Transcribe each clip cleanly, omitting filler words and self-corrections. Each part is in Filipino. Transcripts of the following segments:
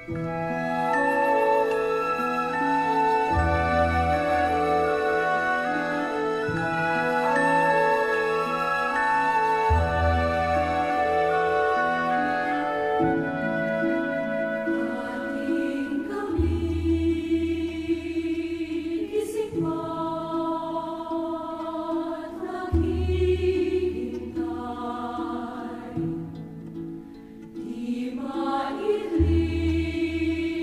Di maitli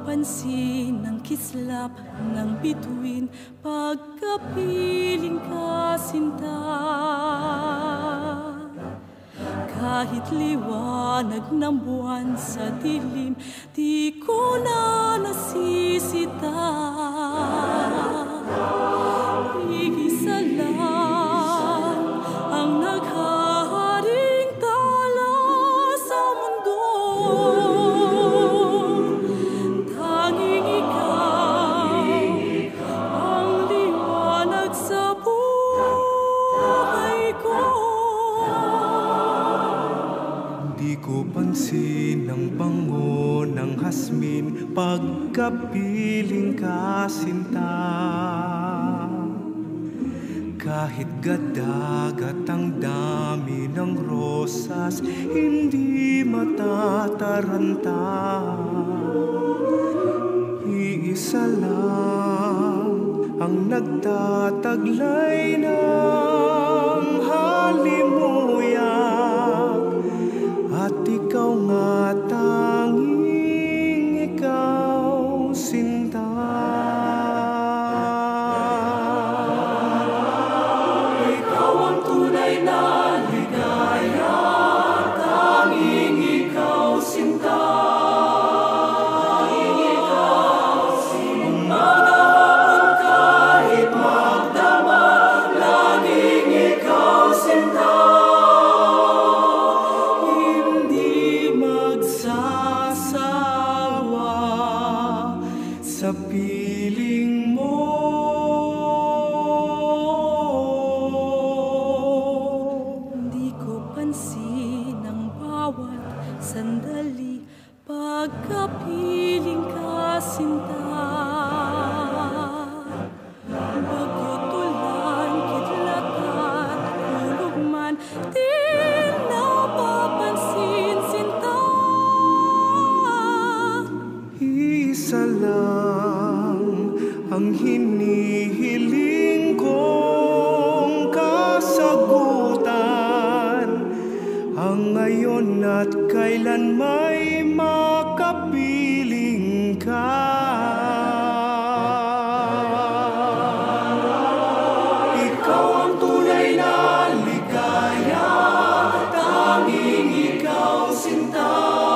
pansin ng kislap ng bituin, pagkapiling ka sinta. Kahit liwanag ng buwan sa dilim, di ko na nasisita. Iisa lang ang naghaharing tala sa mundo. Tanging ikaw ang liwanag sa buhay ko. Di ko pansin ang bango ng hasmin, pagkapiling ka sinta. Kahit gadagat ang dami ng rosas, hindi matataranta. Iisa lang ang nagtataglay ng halimuyak, at ikaw nga tanging ikaw sinta. Ikaw ang tunay na ligaya, tanging ikaw sinta. Tanging ikaw sinta. Maghapon kahit magdamag, laging ikaw sinta. Sa piling mo, di ko pansin ang bawat sandali, pagkapiling ka sinta. Bagyot ulan, kidlat at hulog man, di napapansin sinta. isa lang ang hinihiling kong kasagutan, ang ngayon at kailan may makapiling ka. Ikaw ang tunay na ligaya, tanging ikaw sinta.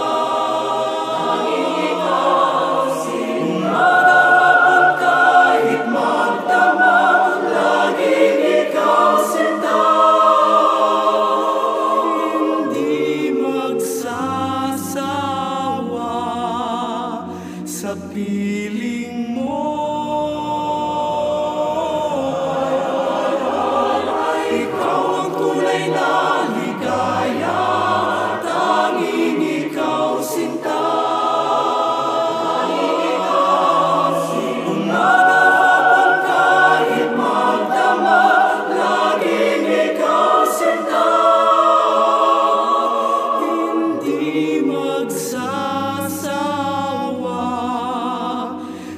Sa piling mo, ikaw ang tunay na ligaya, tanging ikaw sinta. Umaga, hapon, kahit magdamag, laging ikaw sinta. Hindi magsasawa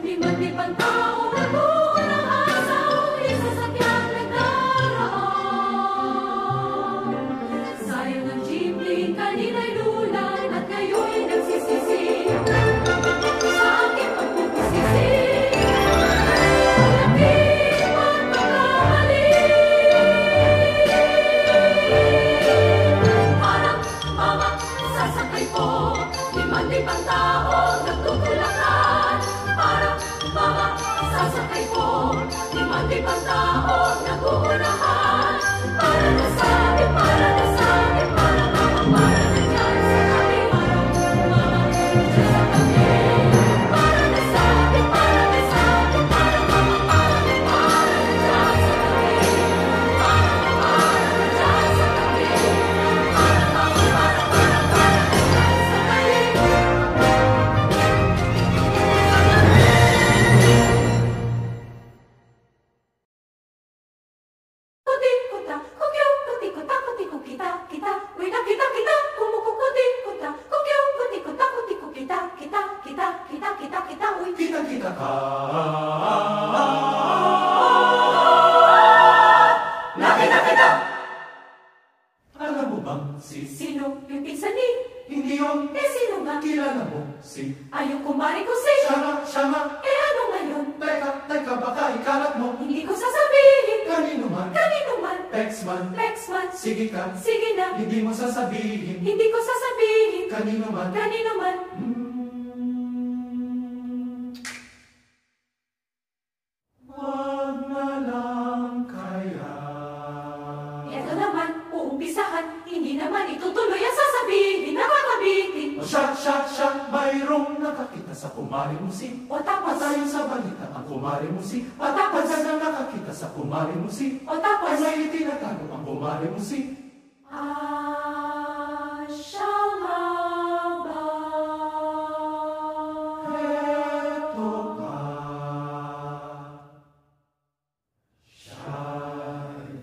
Liman-libang tao nabuo ng asaw, isa sa kiyang nagdaraan. Sayang ang jeepney, kanina'y lulan, at ngayon nagsisisi sa aking pagpupusisi. Limang tao nagtutulakan para mga sasakay ko. Limang tao nag-uunahan para nasabi, para nasabi, para mga nandiyan sa tabi. Para mga nandiyan sa tabi. Para nasabi, para nasabi, para mga nandiyan sa tabi. Para nandiyan sa tabi. Kita ka. Nakita kita. Alam mo bang si Sino yung pinsan ni? hindi yun Sino nga? kilala mo si Ayaw kumari ko si. siya nga. Ano ngayon? Teka, baka ikalat mo. Hindi ko sasabihin. Kanino man, Kanino man? Pexman, Lexman. sige ka, Sige na. hindi mo sasabihin. Hindi ko sasabihin. Kanino man, Kanino man? wag na lang kaya. Ito naman, uumpisahan. Hindi naman itutuloy ang sasabihin. Nakakabitin. O siya, mayroong nakakita sa kumari mo si. O tapos? Patayin sa balita ang kumari mo si. O tapos? Pagka na nakakita sa kumari mo si. O tapos? Ay may itinatago ang kumari mo si. Siya nga ba? Eto ka. Siya'y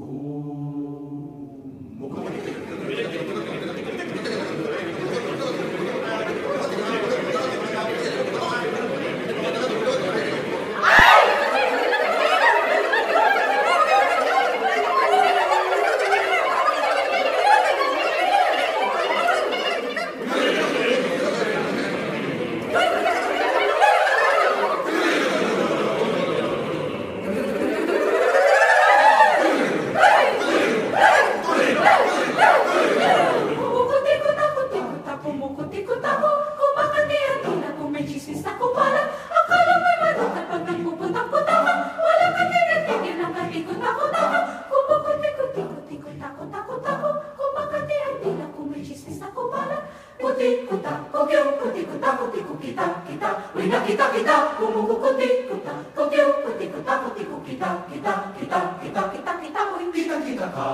kita ka.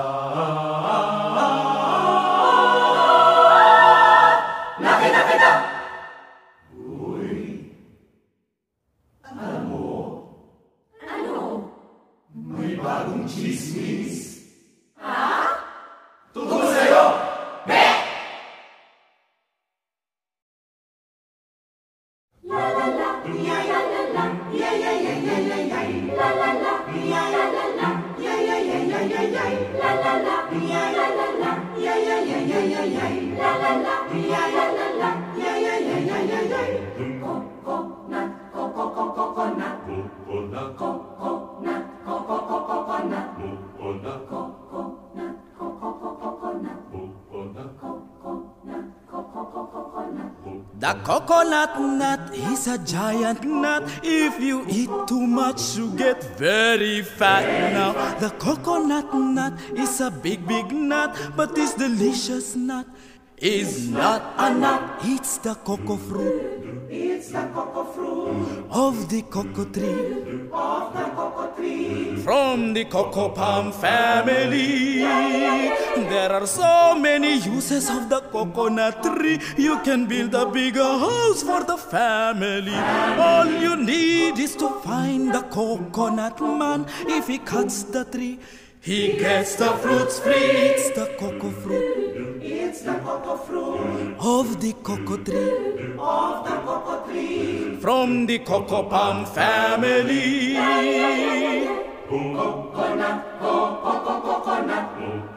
Nakita kita. Uy, alam mo, Ano? may bagong chismis. Ha? Tungkol sa'yo! La la la, ya ya la la, ya ya ya ya ya ya. La la la, ya ya la la, ya ya ya ya ya ya. La la la, ya ya la la, ya ya ya ya ya ya. La la la, ya ya la la, ya ya ya ya ya ya. Coconut, coconut, coconut, coconut, coconut, coconut, coconut, coconut, The coconut nut is a giant nut. If you eat too much, you get very fat. Now, the coconut nut is a big, big nut, but this delicious nut is not a nut. It's the cocoa fruit. It's the cocoa fruit Of the cocoa tree, of the cocoa tree. from the cocoa palm family. There are so many uses of the coconut tree. You can build a bigger house for the family. All you need is to find the coconut man. If he cuts the tree, He gets the fruits free. It's the cocoa fruit. It's the cocoa fruit Of the cocoa tree. of the cocoa tree. From the cocoa palm family. Coconut, coconut,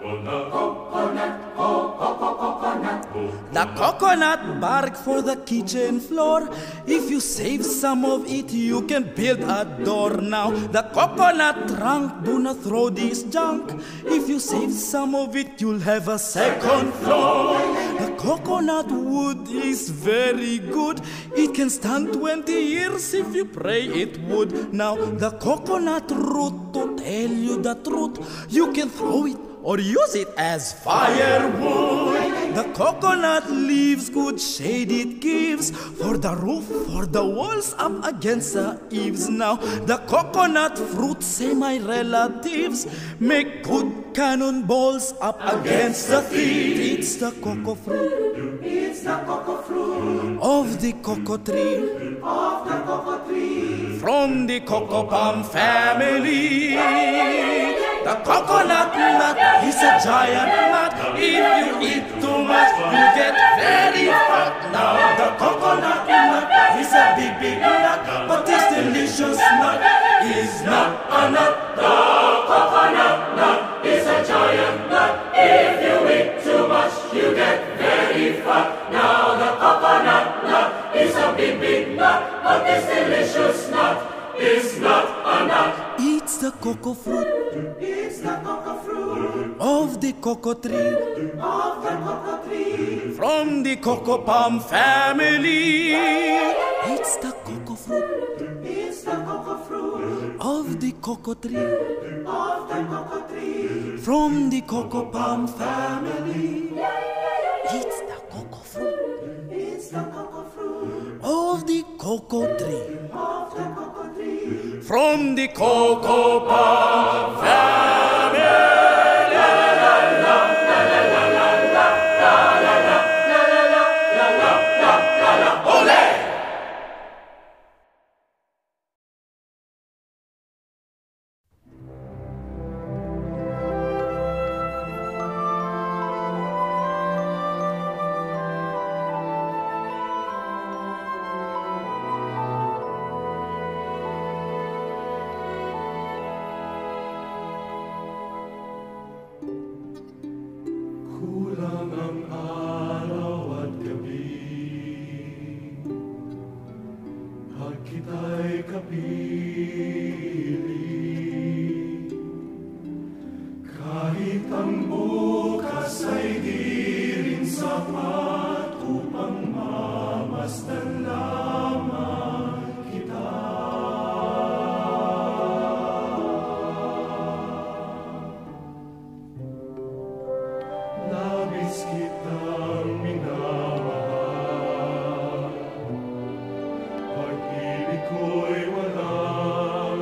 The coconut bark for the kitchen floor. If you save some of it, you can build a door now. The coconut trunk, do not throw this junk. If you save some of it, you'll have a second floor. The coconut wood is very good. It can stand 20 years if you pray it would. Now, the coconut root, to tell you the truth, you can throw it or use it as firewood. The coconut leaves good shade it gives for the roof, for the walls, up against the eaves. Now the coconut fruit, say my relatives, make good cannonballs up against the thief. It's the cocoa fruit. It's the cocoa fruit Of the cocoa tree. of the cocoa tree. From the cocoa palm family. The coconut nut is a giant nut. If you eat too much, you get very fat. Now the coconut nut is a big nut, but this delicious nut is not a nut. The coconut nut is a giant nut. If you eat too much, you get very fat. Now the coconut nut is a big nut, but this delicious nut is not a nut. It's the cocoa fruit It's the cocoa fruit of the cocoa tree. of the cocoa tree. From the cocoa palm family. It's the cocoa fruit It's the cocoa fruit of the cocoa tree. of the cocoa tree. From the cocoa palm family. It's the cocoa fruit It's the cocoa fruit of the cocoa tree. of the cocoa tree. From the cocoa palm family. Kulang ang araw at gabi, pag kita'y kapiling. Kahit ang bukas ay di rin sapat upang mamasdan lamang kita. Labis kitang minamahal, pag-ibig ko'y walang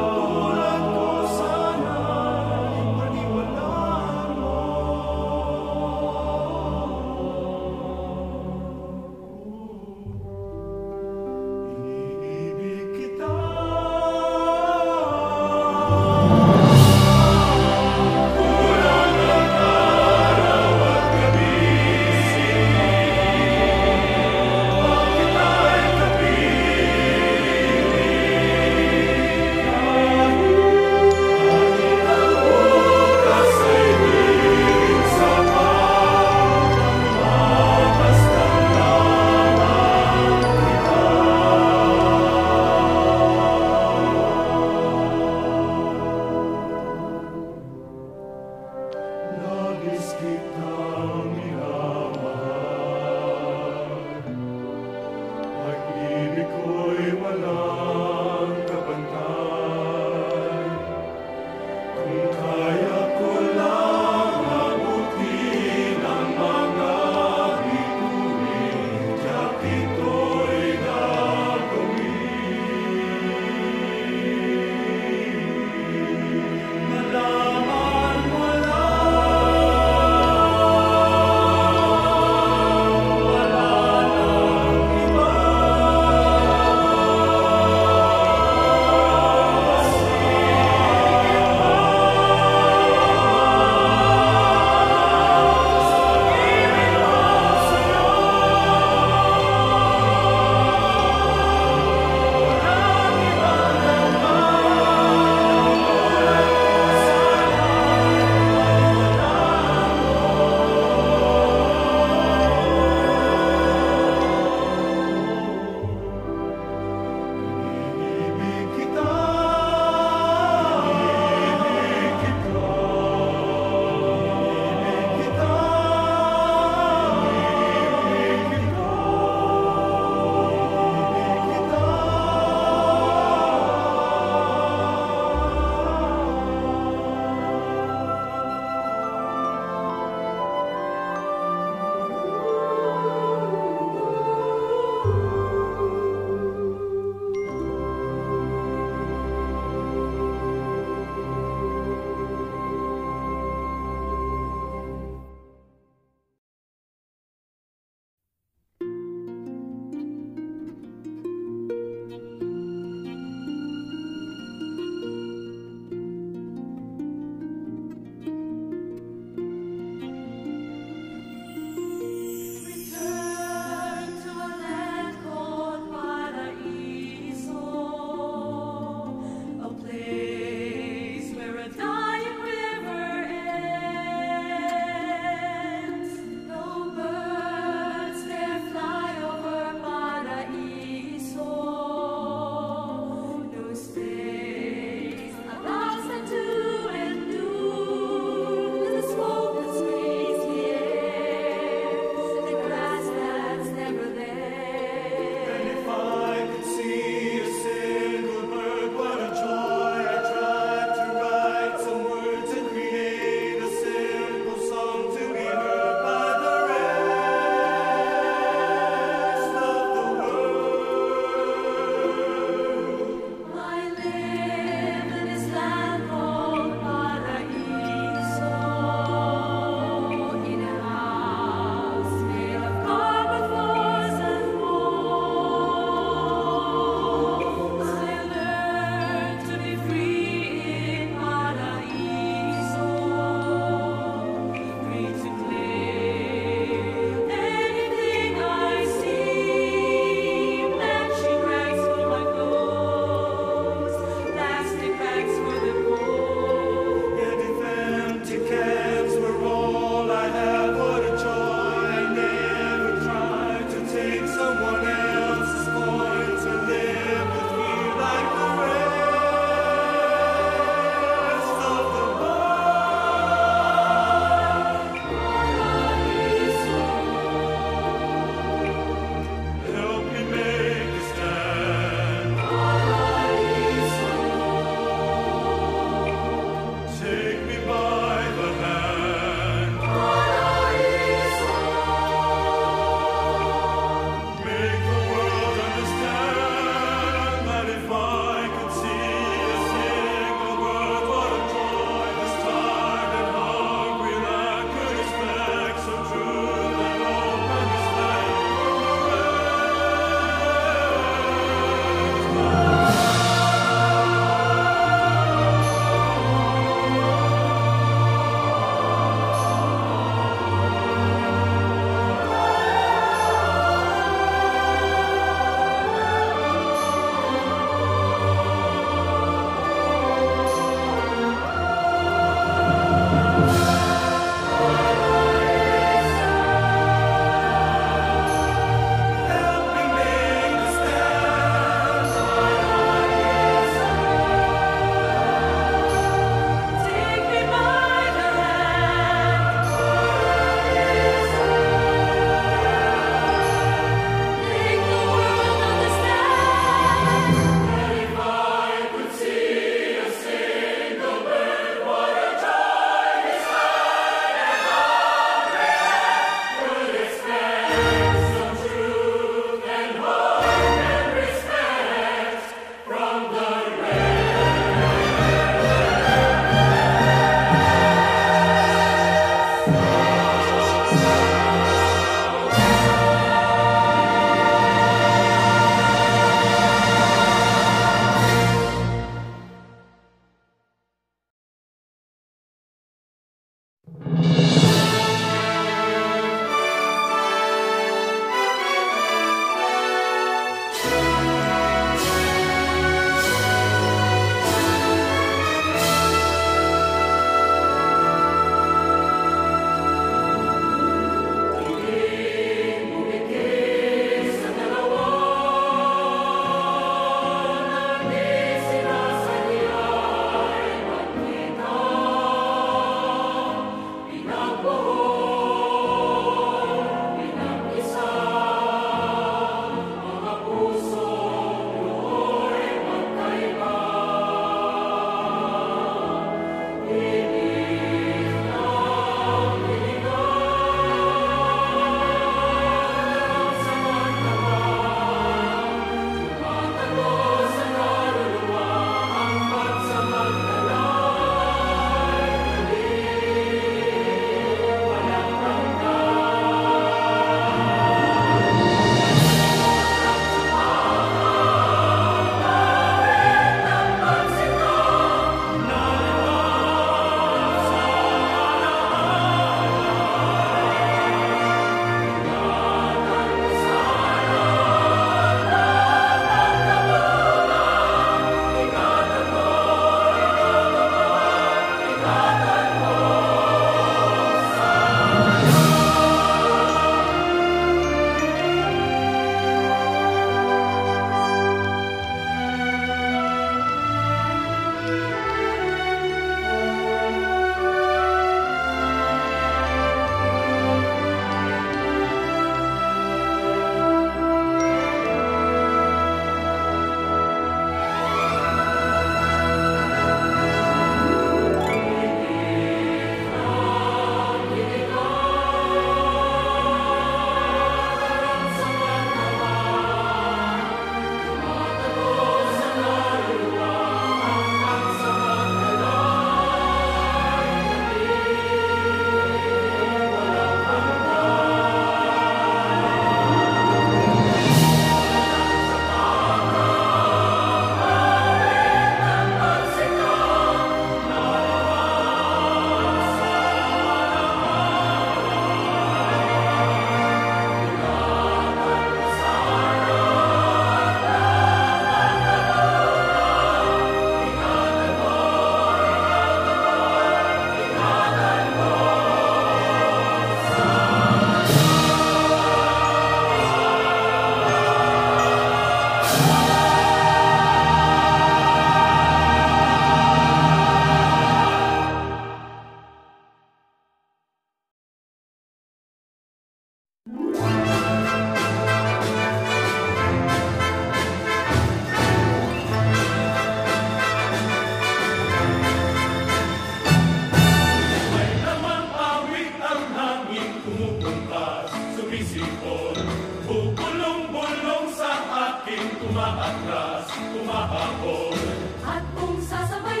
umaatras, umahabol. At kung sasabay